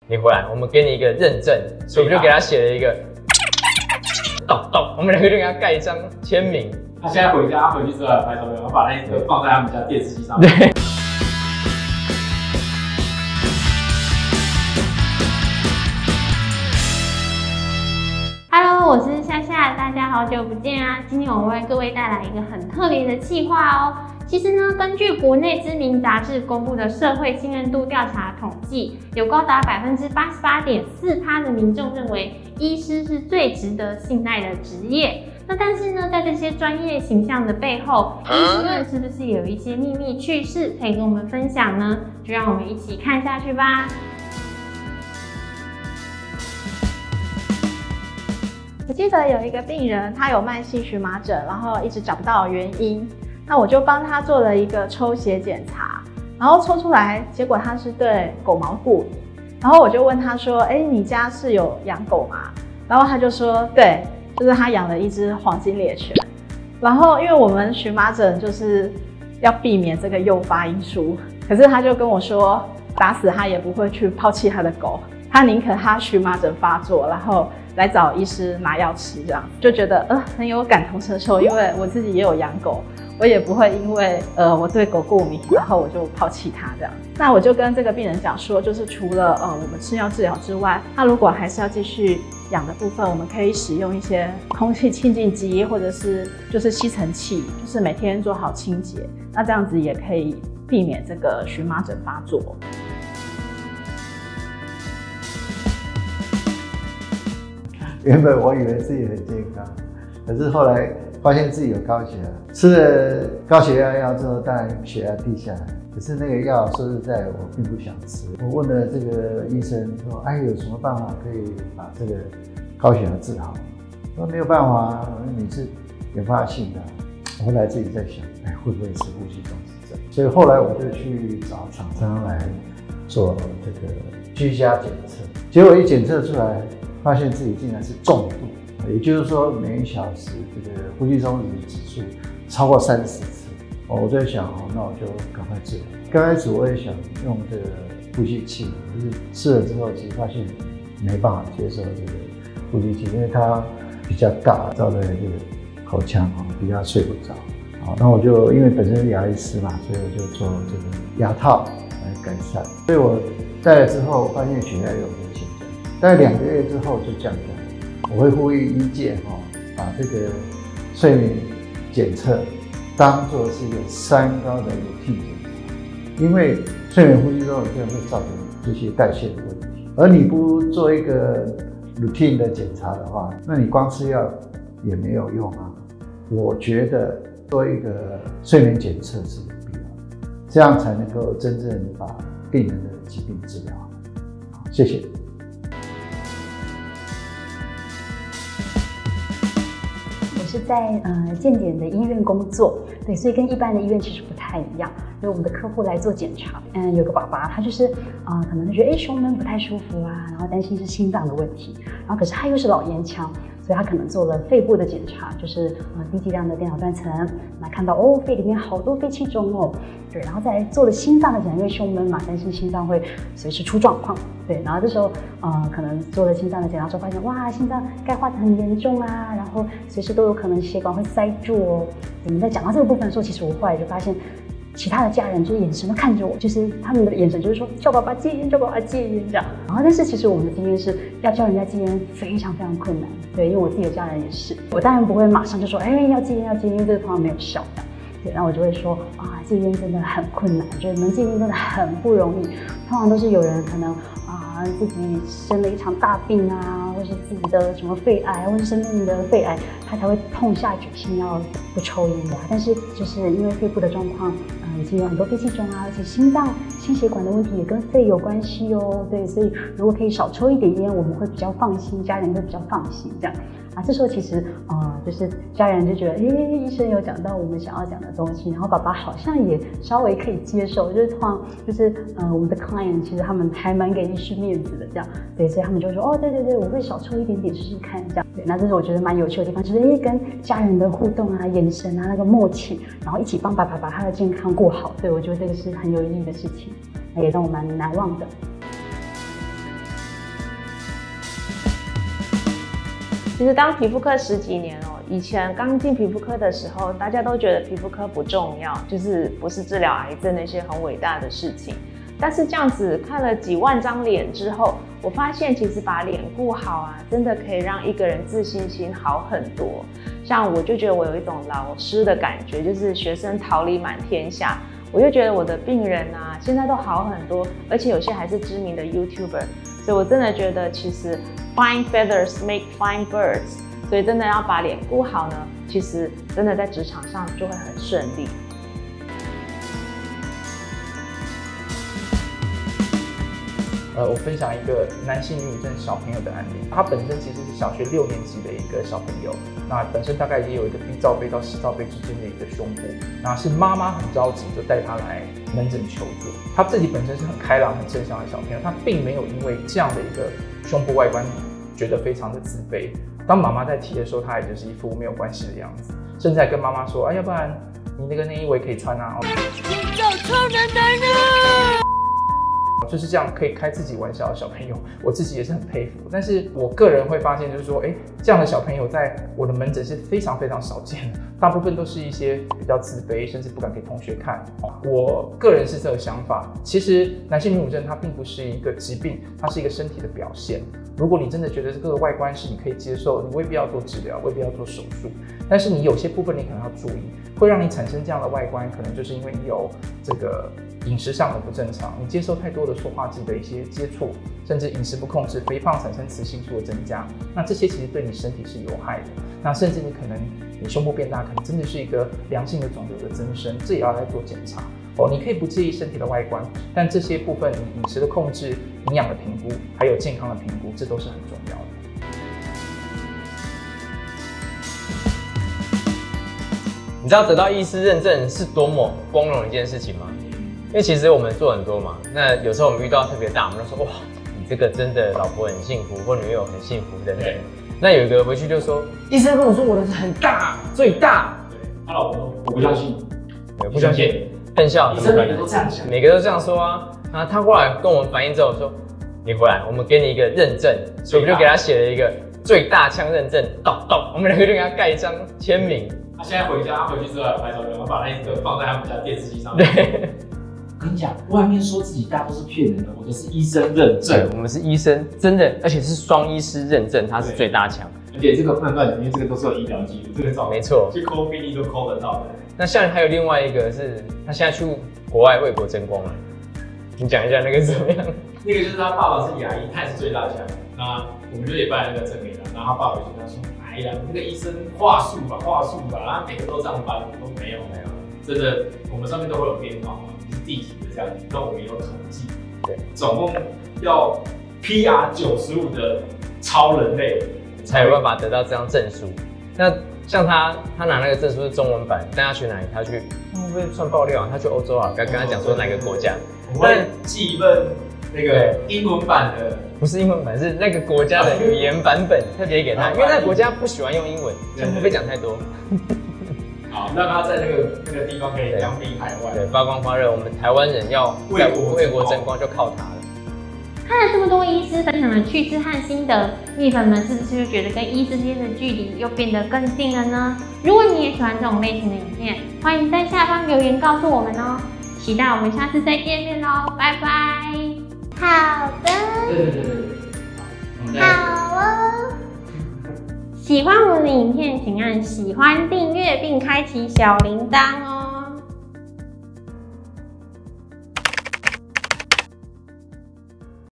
你回来，我们给你一个认证，所以我就给他写了一个我们2个就给他盖一张签名。 他现在回家，他回去之后来拍照片，然后把那一个放在他们家电视机上面。 对。 Hello， 我是夏夏，大家好久不见啊！今天我为各位带来一个很特别的企划哦。其实呢，根据国内知名杂志公布的社会信任度调查统计，有高达88.4%的民众认为医师是最值得信赖的职业。那但是呢，在这些专业形象的背后，医师们是不是有一些秘密趣事可以跟我们分享呢？就让我们一起看下去吧。 我记得有一个病人，他有慢性荨麻疹，然后一直找不到原因。那我就帮他做了一个抽血检查，然后抽出来，结果他是对狗毛过敏。然后我就问他说：“哎，你家是有养狗吗？”然后他就说：“对，就是他养了一只黄金猎犬。”然后因为我们荨麻疹就是要避免这个诱发因素，可是他就跟我说，打死他也不会去抛弃他的狗，他宁可他荨麻疹发作，然后来找医师拿药吃，这样就觉得很有感同身受，因为我自己也有养狗。我也不会因为我对狗过敏，然后我就抛弃它这样。那我就跟这个病人讲说，就是除了我们吃药治疗之外，他如果还是要继续养的部分，我们可以使用一些空气清净机，或者是就是吸尘器，就是每天做好清洁。那这样子也可以避免这个荨麻疹发作。 原本我以为自己很健康，可是后来发现自己有高血压，吃了高血压药之后，当然血压低下来。可是那个药说实在，我并不想吃。我问了这个医生说：“哎，有什么办法可以把这个高血压治好？”说没有办法，你是原发性的。我后来自己在想，哎，会不会是呼吸中止症？所以后来我就去找厂商来做这个居家检测，结果一检测出来，发现自己竟然是重度。也就是说，每1小时这个呼吸中止指数超过30次，我在想那我就赶快治疗。刚开始我也想用这个呼吸器，可是试了之后，其实发现没办法接受这个呼吸器，因为它比较大，照在这个口腔比较睡不着。那我就因为本身是牙医师嘛，所以我就做这个牙套来改善。所以我戴了之后，发现血压有明显降，大概2个月之后就降下来。我会呼吁医界把这个睡眠检测当作是一个3高的routine检查，因为睡眠呼吸中止症会造成这些代谢的问题，而你不做一个 routine 的检查的话，那你光吃药也没有用啊。我觉得做一个睡眠检测是有必要的，这样才能够真正把病人的疾病治疗好。谢谢。 是在健检的医院工作，对，所以跟一般的医院其实不太一样。因为我们的客户来做检查，有个爸爸，他就是可能觉得胸闷不太舒服啊，然后担心是心脏的问题，然后可是他又是老烟枪，所以他可能做了肺部的检查，就是低剂量的电脑断层，那看到肺里面好多肺气肿哦，对，然后再做了心脏的检查，因为胸闷嘛，担心心脏会随时出状况，对，然后这时候可能做了心脏的检查之后发现，哇，心脏钙化得很严重啊，然后随时都有可能血管会塞住哦。我们在讲到这个部分的时候，其实我后来就发现，其他的家人就是眼神都看着我，就是他们的眼神就是说叫爸爸戒烟，叫爸爸戒烟这样。然后但是其实我们的经验是要叫人家戒烟非常非常困难，对，因为我自己的家人也是，我当然不会马上就说要戒烟要戒烟，因为这个通常没有效的。对，然后我就会说戒烟真的很困难，就是能戒烟真的很不容易，通常都是有人可能自己生了一场大病啊，或是自己的什么肺癌，或是生命的肺癌，他才会痛下决心要不抽烟的。但是就是因为肺部的状况，已经有很多肺气肿啊，而且心脏、心血管的问题也跟肺有关系哦。对，所以如果可以少抽一点烟，我们会比较放心，家人会比较放心这样。这时候其实就是家人就觉得，医生有讲到我们想要讲的东西，然后爸爸好像也稍微可以接受，就是通常就是我们的 client 其实他们还蛮给医师面子的这样，对，所以他们就说对，我会少抽一点点试试看这样。对，那这是我觉得蛮有趣的地方，就是跟家人的互动啊、眼神啊、那个默契，然后一起帮爸爸把他的健康过好，对，我觉得这个是很有意义的事情，也让我蛮难忘的。 其实当皮肤科10几年哦，以前刚进皮肤科的时候，大家都觉得皮肤科不重要，就是不是治疗癌症那些很伟大的事情。但是这样子看了几万张脸之后，我发现其实把脸顾好啊，真的可以让一个人自信心好很多。像我就觉得我有一种老师的感觉，就是学生桃李满天下。我就觉得我的病人啊，现在都好很多，而且有些还是知名的 YouTuber。所以我真的觉得，其实 fine feathers make fine birds。所以真的要把脸顾好呢，其实真的在职场上就会很顺利。 我分享一个男性女乳症小朋友的案例，他本身其实是小学6年级的一个小朋友，那本身大概也有一个 B 罩杯到C 罩杯之间的一个胸部，那是妈妈很着急就带他来门诊求助。他自己本身是很开朗、很正向的小朋友，他并没有因为这样的一个胸部外观觉得非常的自卑。当妈妈在提的时候，他也就是一副没有关系的样子，甚至还跟妈妈说：“哎，要不然你那个内衣我也可以穿啊。” 找超男男人。 就是这样可以开自己玩笑的小朋友，我自己也是很佩服。但是我个人会发现，就是说，这样的小朋友在我的门诊是非常非常少见的，大部分都是一些比较自卑，甚至不敢给同学看。我个人是这个想法。其实男性女乳症它并不是一个疾病，它是一个身体的表现。如果你真的觉得这个外观是你可以接受，你未必要做治疗，未必要做手术，但是你有些部分你可能要注意，会让你产生这样的外观，可能就是因为你有这个饮食上的不正常，你接受太多的塑化剂的一些接触，甚至饮食不控制，肥胖产生雌性素的增加，那这些其实对你身体是有害的。那甚至你可能你胸部变大，可能真的是一个良性的肿瘤的增生，这也要来做检查。你可以不介意身体的外观，但这些部分你饮食的控制、营养的评估，还有健康的评估，这都是很重要的。 你知道得到医师认证是多么光荣的一件事情吗？因为其实我们做很多嘛，那有时候我们遇到特别大，我们就说哇，你这个真的老婆很幸福，或女友很幸福等等。那有一个回去就说，医生跟我说我的是很大，最大。 对，他老婆说我不相信， 不相信，更笑， 医生每个都这样想， 每个都这样说啊。然后他过来跟我们反映之后说，你回来，我们给你一个认证，所以我们就给他写了一个最大枪认证，我们两个就给他盖一张签名。 他现在回家，他回去之后要拍照片，我把那一个放在他们家电视机上面。 对。 我跟你讲，外面说自己大都是骗人的，我的是医生认证， 我们是医生，真的，而且是双医师认证，他是最大枪。 而且这个不能乱讲，因为这个都是有医疗记录，这个照没错， 去抠病历都抠得到的。 那像还有另外一个是，他现在去国外为国争光了，你讲一下那个是怎么样？ 那个就是他爸爸是牙医，他也是最大枪。那我们就得办那个证给他，然后他爸爸就跟他说：“哎呀，你那个医生话术吧，然后每个都上班，都没有，真的，我们上面都会有编号嘛，你是第几个这样子，那我们也有统计，对，总共要 PR95的超人类才有办法得到这张证书。那像他拿那个证书是中文版，但他去哪里？他去会不会算爆料啊？他去欧洲啊？刚刚讲说哪个国家？ 我会寄一份那个英文版的， 不是英文版，是那个国家的语言版本，特别给他，因为那个国家不喜欢用英文，他不会讲太多。 好，让他在那个地方可以扬名海外， 对，发光发热。我们台湾人要为国争光，就靠他了。 看了这么多医师分享的趣事和心得，蜜粉们是不是就觉得跟医之间的距离又变得更近了呢？如果你也喜欢这种类型的影片，欢迎在下方留言告诉我们哦。期待我们下次再见面喽，拜拜。 好的，好哦。喜欢我们的影片，请按喜欢、订阅并开启小铃铛哦。